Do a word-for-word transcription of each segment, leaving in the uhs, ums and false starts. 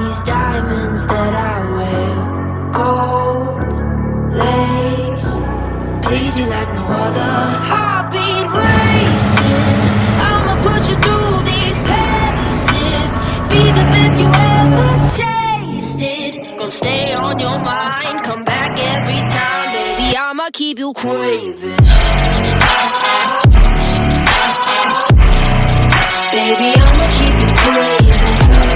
these diamonds that I wear, gold lace, please you like no other. Heartbeat racing, I'ma put you through these paces. Be the best you ever tasted. Gonna stay on your mind, come back every time, baby, I'ma keep you craving. Baby, I'ma keep you craving.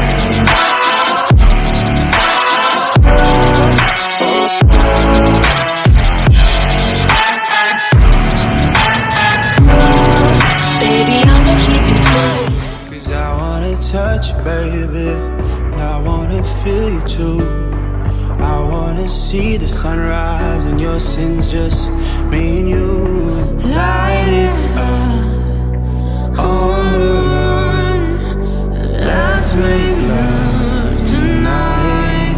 Baby, I'ma keep you craving. Cause I wanna touch you, baby, and I wanna feel you too. I wanna see the sunrise and your sins, just me and you. Light it up on the run. Let's make love tonight.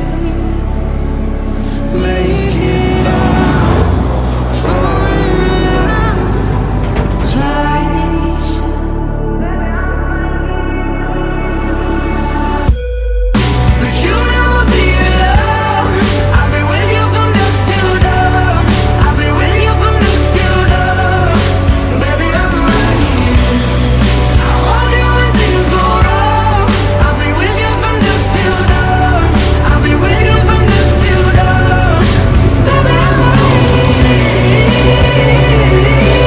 Make it love for twice. But you never be alone. I'll be with you from dusk till dawn. I'll be with you from dusk till dawn. Baby, I'm right here. I want you when things go wrong. I'll be with you from dusk till dawn. I'll be with you from dusk till dawn. Baby, I'm right here.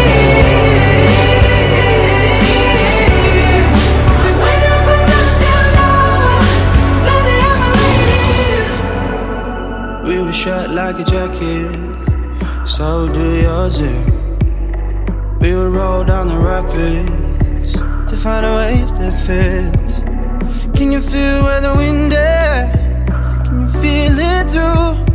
I'll be with you from dusk till dawn. Baby, I'm right here. We were shut like a jacket, so do yours. Yeah. We would roll down the rapids to find a wave that fits. Can you feel where the wind is? Can you feel it through